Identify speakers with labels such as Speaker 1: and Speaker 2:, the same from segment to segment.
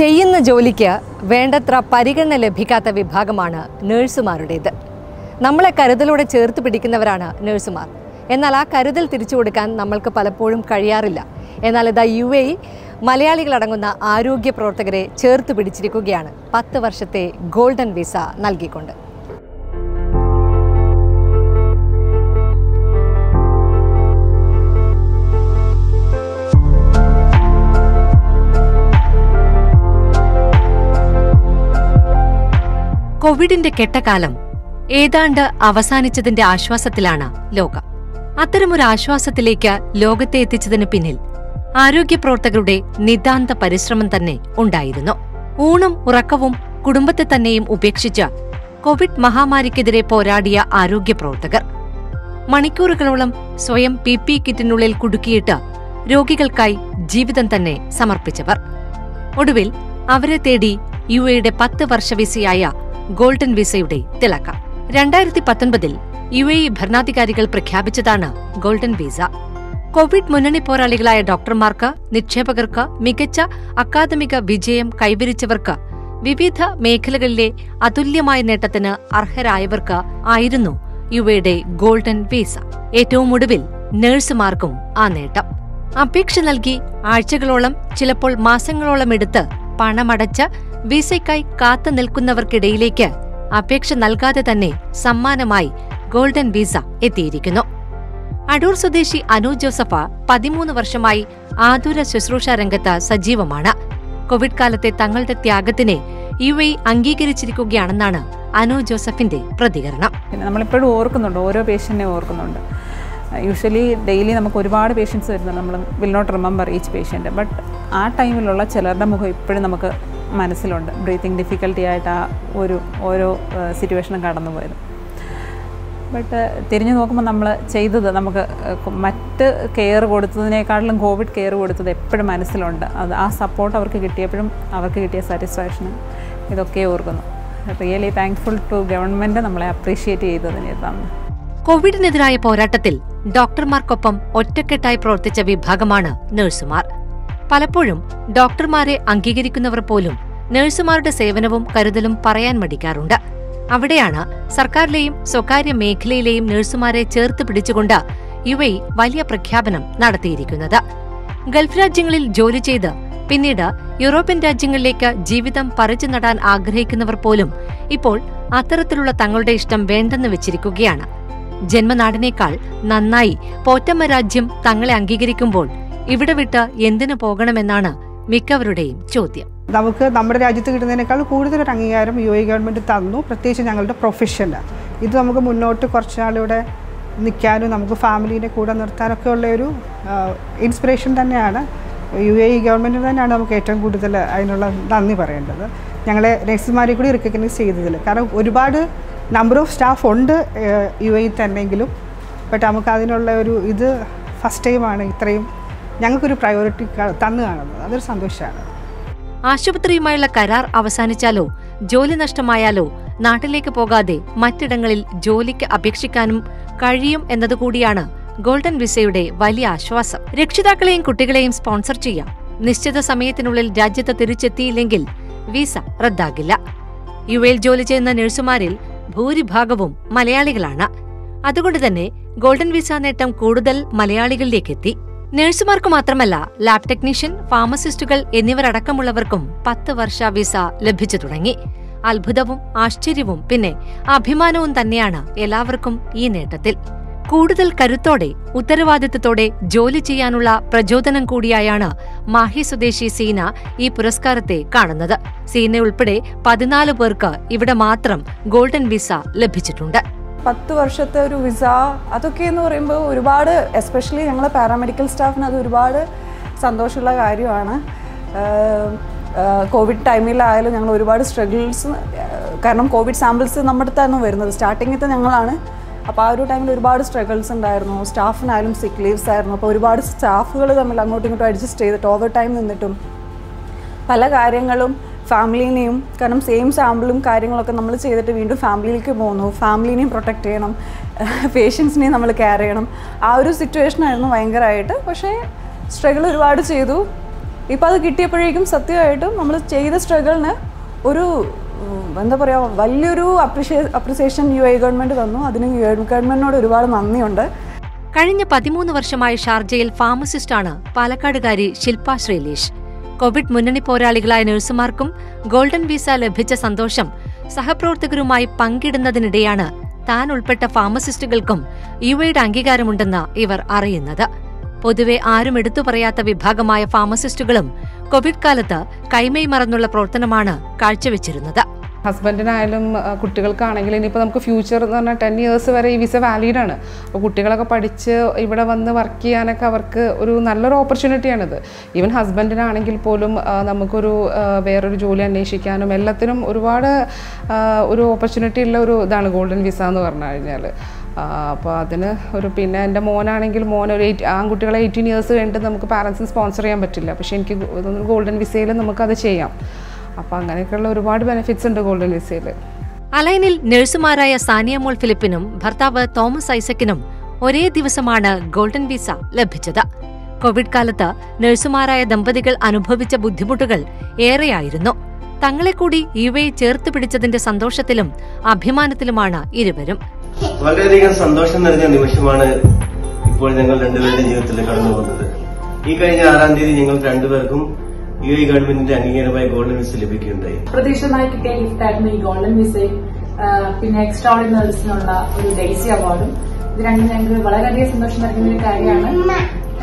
Speaker 1: ചെയ്യുന്ന ജോലിക്ക് വേണ്ടത്ര പരിഗണന ലഭിക്കാത്ത വിഭാഗമാണ് നഴ്സുമാരുടേത്. നമ്മളെ കരുതലോടെ ചേർത്ത് പിടിക്കുന്നവരാണ് നഴ്സുമാർ. എന്നാൽ ആ കരുതൽ തിരിച്ചു കൊടുക്കാൻ നമ്മൾക്ക് പലപ്പോഴും കഴിയാറില്ല. എന്നാൽ ഇതാ UAE മലയാളികളടങ്ങുന്ന ആരോഗ്യ പ്രവർത്തകരെ ചേർത്ത് പിടിച്ചിരിക്കുകയാണ് 10 വർഷത്തെ ഗോൾഡൻ വിസ നൽകിക്കൊണ്ട്. കോവിഡിന്റെ കെട്ടകാലം ഏതാണ്ട് അവസാനിച്ചതിന്റെ ആശ്വാസത്തിലാണ് ലോകം. അത്തരമൊരു ആശ്വാസത്തിലേക്ക് ലോകത്തെ എത്തിച്ചതിന് പിന്നിൽ ആരോഗ്യ പ്രവർത്തകരുടെ നിതാന്ത പരിശ്രമം തന്നെ ഉണ്ടായിരുന്നു. ഊണും ഉറക്കവും കുടുംബത്തെ തന്നെയും ഉപേക്ഷിച്ച് കോവിഡ് മഹാമാരിക്കെതിരെ പോരാടിയ ആരോഗ്യ പ്രവർത്തകർ മണിക്കൂറുകളോളം സ്വയം PPE കിറ്റിനുള്ളിൽ കുടുക്കിയിട്ട് രോഗികൾക്കായി ജീവിതം തന്നെ സമർപ്പിച്ചവർ. ഒടുവിൽ അവരെ തേടി UAEയുടെ 10 വർഷ വിസയായ ഗോൾഡൻ വിസയുടെ തിളക്കം. 2019 UAE ഭരണാധികാരികൾ പ്രഖ്യാപിച്ചതാണ് ഗോൾഡൻ വിസ. കോവിഡ് മുന്നണി പോരാളികളായ ഡോക്ടർമാർക്ക്, നിക്ഷേപകർക്ക്, മികച്ച അക്കാദമിക വിജയം കൈവരിച്ചവർക്ക്, വിവിധ മേഖലകളിലെ അതുല്യമായ നേട്ടത്തിന് അർഹരായവർക്ക് ആയിരുന്നു UAEയുടെ ഗോൾഡൻ വിസ. ഏറ്റവും ഒടുവിൽ നഴ്സുമാർക്കും ആ നേട്ടം. അപേക്ഷ നൽകി ആഴ്ചകളോളം, ചിലപ്പോൾ മാസങ്ങളോളം എടുത്ത് പണമടച്ച് വിസയ്ക്കായി കാത്തു നിൽക്കുന്നവർക്കിടയിലേക്ക് അപേക്ഷ നൽകാതെ തന്നെ സമ്മാനമായി ഗോൾഡൻ വിസ എത്തിയിരിക്കുന്നു. അടൂർ സ്വദേശി അനു ജോസഫ് 13 വർഷമായി ആതുര ശുശ്രൂഷ രംഗത്ത് സജീവമാണ്. കോവിഡ് കാലത്തെ തങ്ങളുടെ ത്യാഗത്തിനെ UAE അംഗീകരിച്ചിരിക്കുകയാണെന്നാണ് അനു ജോസഫിന്റെ പ്രതികരണം.
Speaker 2: നമ്മളിപ്പോഴും ഓർക്കുന്നുണ്ട്, ഓരോ പേഷ്യന്റിനെ ഓർക്കുന്നുണ്ട്. യൂഷ്വലി ഡെയിലി നമുക്ക് ഒരുപാട് പേഷ്യൻസ് വരുന്നുണ്ട്. നമ്മൾ will not remember each patient. But ആ ടൈമിലുള്ള ചിലരുടെ മുഖം ഇപ്പോഴും നമുക്ക് മനസ്സിലുണ്ട്. ബ്രീത്തിങ് ഡിഫിക്കൽട്ടി ആയിട്ട് ആ ഓരോ സിറ്റുവേഷനും കടന്നു പോയത്. ബട്ട് തിരിഞ്ഞു നോക്കുമ്പോൾ നമ്മൾ ചെയ്തത്, നമുക്ക് മറ്റ് കെയർ കൊടുത്തതിനേക്കാളും കോവിഡ് കെയർ കൊടുത്തത് എപ്പോഴും മനസ്സിലുണ്ട്. അത് ആ സപ്പോർട്ട് അവർക്ക് കിട്ടിയപ്പോഴും അവർക്ക് കിട്ടിയ സാറ്റിസ്ഫാക്ഷനും ഇതൊക്കെ ഓർക്കുന്നു. റിയലി താങ്ക്ഫുൾ ടു ഗവൺമെൻറ് നമ്മളെ അപ്രീഷിയേറ്റ് ചെയ്തതിനാണ്.
Speaker 1: കോവിഡിനെതിരായ പോരാട്ടത്തിൽ ഡോക്ടർമാർക്കൊപ്പം ഒറ്റക്കെട്ടായി പ്രവർത്തിച്ച വിഭാഗമാണ് നഴ്സുമാർ. പലപ്പോഴും ഡോക്ടർമാരെ അംഗീകരിക്കുന്നവർ പോലും നഴ്സുമാരുടെ സേവനവും കരുതലും പറയാൻ മടിക്കാറുണ്ട്. അവിടെയാണ് സർക്കാരിലെയും സ്വകാര്യ മേഖലയിലെയും നഴ്സുമാരെ ചേർത്ത് പിടിച്ചുകൊണ്ട് UAE വലിയ പ്രഖ്യാപനം നടത്തിയിരിക്കുന്നത്. ഗൾഫ് രാജ്യങ്ങളിൽ ജോലി ചെയ്ത് പിന്നീട് യൂറോപ്യൻ രാജ്യങ്ങളിലേക്ക് ജീവിതം പറിച്ചു നടാൻ ആഗ്രഹിക്കുന്നവർ പോലും ഇപ്പോൾ അത്തരത്തിലുള്ള തങ്ങളുടെ ഇഷ്ടം വേണ്ടെന്ന് വെച്ചിരിക്കുകയാണ്. ജന്മനാടിനേക്കാൾ നന്നായി പോറ്റമ്മ രാജ്യം തങ്ങളെ അംഗീകരിക്കുമ്പോൾ ഇവിടെ വിട്ട് എന്തിനു പോകണമെന്നാണ് മിക്കവരുടെയും ചോദ്യം.
Speaker 3: നമുക്ക് നമ്മുടെ രാജ്യത്ത് കിട്ടുന്നതിനേക്കാൾ കൂടുതലൊരു അംഗീകാരം UAE ഗവൺമെൻറ് തന്നു, പ്രത്യേകിച്ച് ഞങ്ങളുടെ പ്രൊഫഷന്. ഇത് നമുക്ക് മുന്നോട്ട് കുറച്ച് നാളിവിടെ നിൽക്കാനും നമുക്ക് ഫാമിലീനെ കൂടെ നിർത്താനൊക്കെ ഉള്ളൊരു ഇൻസ്പിറേഷൻ തന്നെയാണ്. UAE ഗവൺമെൻറ് തന്നെയാണ് നമുക്ക് ഏറ്റവും കൂടുതൽ അതിനുള്ള നന്ദി പറയേണ്ടത്. ഞങ്ങളെ നഴ്സുമാരെ കൂടി റിക്കഗ്നൈസ് ചെയ്തതിൽ. കാരണം ഒരുപാട് നമ്പർ ഓഫ് സ്റ്റാഫ് ഉണ്ട് UAE തന്നെങ്കിലും, ബട്ട് നമുക്ക് അതിനുള്ള ഒരു ഇത് ഫസ്റ്റ് ടൈമാണ് ഇത്രയും ഞങ്ങൾക്കൊരു പ്രയോറിറ്റി തന്നു കാണുന്നത്. അതൊരു സന്തോഷമാണ്.
Speaker 1: ആശുപത്രിയുമായുള്ള കരാർ അവസാനിച്ചാലോ ജോലി നഷ്ടമായാലോ നാട്ടിലേക്ക് പോകാതെ മറ്റിടങ്ങളിൽ ജോലിക്ക് അപേക്ഷിക്കാനും കഴിയും എന്നതുകൂടിയാണ് ഗോൾഡൻ വിസയുടെ വലിയ ആശ്വാസം. രക്ഷിതാക്കളെയും കുട്ടികളെയും സ്പോൺസർ ചെയ്യാം. നിശ്ചിത സമയത്തിനുള്ളിൽ രാജ്യത്ത് തിരിച്ചെത്തിയില്ലെങ്കിൽ വിസ റദ്ദാകില്ല. UAEയിൽ ജോലി ചെയ്യുന്ന നഴ്സുമാരിൽ ഭൂരിഭാഗവും മലയാളികളാണ്. അതുകൊണ്ട് തന്നെ ഗോൾഡൻ വിസ നേട്ടം കൂടുതൽ മലയാളികളിലേക്കെത്തി. നഴ്സുമാർക്ക് മാത്രമല്ല, ലാബ് ടെക്നീഷ്യൻ, ഫാർമസിസ്റ്റുകൾ എന്നിവരടക്കമുള്ളവർക്കും 10 വർഷ വിസ ലഭിച്ചു തുടങ്ങി. അത്ഭുതവും ആശ്ചര്യവും പിന്നെ അഭിമാനവും തന്നെയാണ് എല്ലാവർക്കും ഈ നേട്ടത്തിൽ. കൂടുതൽ കരുത്തോടെ ഉത്തരവാദിത്തത്തോടെ ജോലി ചെയ്യാനുള്ള പ്രചോദനം കൂടിയായാണ് മാഹി സ്വദേശി സീന ഈ പുരസ്കാരത്തെ കാണുന്നത്. സീനയുൾപ്പെടെ 14 പേർക്ക് ഇവിടെ മാത്രം ഗോൾഡൻ വിസ ലഭിച്ചിട്ടുണ്ട്.
Speaker 4: 10 വർഷത്തെ ഒരു വിസ, അതൊക്കെ എന്ന് പറയുമ്പോൾ ഒരുപാട്, എസ്പെഷ്യലി ഞങ്ങൾ പാരാമെഡിക്കൽ സ്റ്റാഫിന് അത് ഒരുപാട് സന്തോഷമുള്ള കാര്യമാണ്. കോവിഡ് ടൈമിലായാലും ഞങ്ങൾ ഒരുപാട് സ്ട്രഗിൾസ്, കാരണം കോവിഡ് സാമ്പിൾസ് നമ്മുടെ അടുത്തായിരുന്നു വരുന്നത്. സ്റ്റാർട്ടിങ്ങിലത്തെ ഞങ്ങളാണ്. അപ്പോൾ ആ ഒരു ടൈമിൽ ഒരുപാട് സ്ട്രഗിൾസ് ഉണ്ടായിരുന്നു. സ്റ്റാഫിനായാലും സിക്ക് ലീവ്സ് ആയിരുന്നു. അപ്പോൾ ഒരുപാട് സ്റ്റാഫുകൾ തമ്മിൽ അങ്ങോട്ടും ഇങ്ങോട്ടും അഡ്ജസ്റ്റ് ചെയ്തിട്ട് ഓവർ ടൈം നിന്നിട്ടും പല കാര്യങ്ങളും ഫാമിലീനെയും, കാരണം സെയിം സാമ്പിളും കാര്യങ്ങളൊക്കെ നമ്മൾ ചെയ്തിട്ട് വീണ്ടും ഫാമിലിയിലേക്ക് പോകുന്നു. ഫാമിലീനെയും പ്രൊട്ടക്റ്റ് ചെയ്യണം, പേഷ്യൻസിനെയും നമ്മൾ കെയർ ചെയ്യണം. ആ ഒരു സിറ്റുവേഷനായിരുന്നു ഭയങ്കരമായിട്ട്. പക്ഷേ സ്ട്രഗിൾ ഒരുപാട് ചെയ്തു. ഇപ്പോൾ അത് കിട്ടിയപ്പോഴേക്കും സത്യമായിട്ടും നമ്മൾ ചെയ്ത സ്ട്രഗിളിന് ഒരു എന്താ പറയുക വലിയൊരു അപ്രിസിയേഷൻ UAE ഗവൺമെൻറ് തന്നു. അതിന് UAE ഗവൺമെൻറ്റിനോട് ഒരുപാട് നന്ദിയുണ്ട്.
Speaker 1: കഴിഞ്ഞ 13 വർഷമായി ഷാർജയിൽ ഫാർമസിസ്റ്റാണ് പാലക്കാടുകാരി ശില്പ ശ്രീലേഷ്. കോവിഡ് മുന്നണി പോരാളികളായ നഴ്സുമാർക്കും ഗോൾഡൻ വിസ ലഭിച്ച സന്തോഷം സഹപ്രവർത്തകരുമായി പങ്കിടുന്നതിനിടെയാണ് താൻ ഉൾപ്പെട്ട ഫാർമസിസ്റ്റുകൾക്കും UAEയുടെ അംഗീകാരമുണ്ടെന്ന് ഇവർ അറിയുന്നത്. പൊതുവെ ആരും എടുത്തു പറയാത്ത വിഭാഗമായ ഫാർമസിസ്റ്റുകളും കോവിഡ് കാലത്ത് കൈമൈ മറന്നുള്ള പ്രവർത്തനമാണ് കാഴ്ചവെച്ചിരുന്നത്.
Speaker 2: ഹസ്ബൻഡിനായാലും കുട്ടികൾക്കാണെങ്കിലും ഇനിയിപ്പോൾ നമുക്ക് ഫ്യൂച്ചർ എന്ന് പറഞ്ഞാൽ 10 years വരെ ഈ വിസ വാലിഡാണ്. അപ്പോൾ കുട്ടികളൊക്കെ പഠിച്ച് ഇവിടെ വന്ന് വർക്ക് ചെയ്യാനൊക്കെ അവർക്ക് ഒരു നല്ലൊരു ഓപ്പർച്യൂണിറ്റിയാണിത്. ഈവൻ ഹസ്ബൻഡിനാണെങ്കിൽ പോലും നമുക്കൊരു വേറൊരു ജോലി അന്വേഷിക്കാനും എല്ലാത്തിനും ഒരുപാട് ഒരു ഓപ്പർച്യൂണിറ്റി ഉള്ള ഒരു ഇതാണ് ഗോൾഡൻ വിസ എന്ന് പറഞ്ഞു കഴിഞ്ഞാൽ. അപ്പോൾ അതിന് ഒരു പിന്നെ എൻ്റെ മോനാണെങ്കിൽ ഒരു ആൺകുട്ടികളെ 18 years കഴിഞ്ഞിട്ട് നമുക്ക് പാരൻസിന് സ്പോൺസർ ചെയ്യാൻ പറ്റില്ല. പക്ഷേ എനിക്ക് ഗോൾഡൻ വിസയിൽ നമുക്കത് ചെയ്യാം. അപ്പോൾ അങ്ങനെയൊക്കെയുള്ള ഒരുപാട് ബെനിഫിറ്റ്സ് ഉണ്ട് ഗോൾഡൻ വിസയിൽ.
Speaker 1: അലൈനിൽ നഴ്സുമാരായ സാനിയ മോൾ ഫിലിപ്പിനും ഭർത്താവ് തോമസ് ഐസക്കിനും ഒരേ ദിവസമാണ് ഗോൾഡൻ വിസ ലഭിച്ചത്. കോവിഡ് കാലത്ത് നഴ്സുമാരായ ദമ്പതികൾ അനുഭവിച്ച ബുദ്ധിമുട്ടുകൾ ഏറെയായിരുന്നു. തങ്ങളെ കൂടി UAE ചേർത്ത് പിടിച്ചതിന്റെ സന്തോഷത്തിലും അഭിമാനത്തിലുമാണ് ഇരുവരും.
Speaker 5: വളരെയധികം സന്തോഷം നിറഞ്ഞ നിമിഷമാണ് ഇപ്പോൾ ഞങ്ങൾ രണ്ടുപേരുടെ ജീവിതത്തിൽ കടന്നു പോകുന്നത്. ഈ കഴിഞ്ഞ 6-ാം തീയതി ഞങ്ങൾ രണ്ടുപേർക്കും UAE ഗവൺമെന്റിന്റെ അംഗീകാരമായി ഗോൾഡൻ വിസ ലഭിക്കുകയുണ്ടായി.
Speaker 6: പ്രതീക്ഷിതമായി കിട്ടിയ ഗിഫ്റ്റായിരുന്നു ഈ ഗോൾഡൻ വിസയും പിന്നെ എക്സ്ട്രാ ഓർഡിനറീസിനുള്ള ഒരു ഡെയ്സി അവാർഡും. ഇത് രണ്ടും ഞങ്ങൾക്ക് വളരെയധികം സന്തോഷം നൽകുന്ന ഒരു കാര്യമാണ്.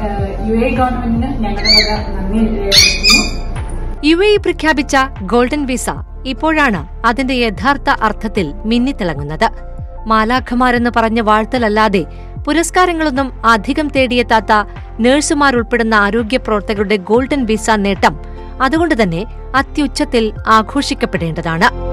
Speaker 6: UAE ഗവൺമെന്റിന് ഞങ്ങളുടെ വക നന്ദി രേഖപ്പെടുത്തുന്നു.
Speaker 1: UAE പ്രഖ്യാപിച്ച ഗോൾഡൻ വിസ ഇപ്പോഴാണ് അതിന്റെ യഥാർത്ഥ അർത്ഥത്തിൽ മിന്നിത്തിളങ്ങുന്നത്. മാലാഖമാരെന്ന് പറഞ്ഞ വാഴ്ത്തലല്ലാതെ പുരസ്കാരങ്ങളൊന്നും അധികം തേടിയെത്താത്ത നഴ്സുമാരുൾപ്പെടുന്ന ആരോഗ്യ പ്രവർത്തകരുടെ ഗോൾഡൻ വിസ നേട്ടം അതുകൊണ്ടുതന്നെ അത്യുച്ചത്തിൽ ആഘോഷിക്കപ്പെടേണ്ടതാണ്.